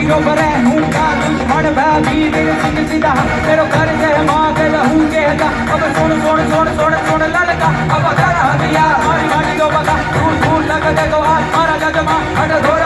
यो बरे हूँ का दुश्मन भाभी तेरे सिंह सीधा तेरो घर से माँ के लहू के जा अब सोड़ सोड़ सोड़ सोड़ सोड़ ललका अब कर हदिया मारी मारी यो बका दूर दूर लग देखो आज मारा जजमा हट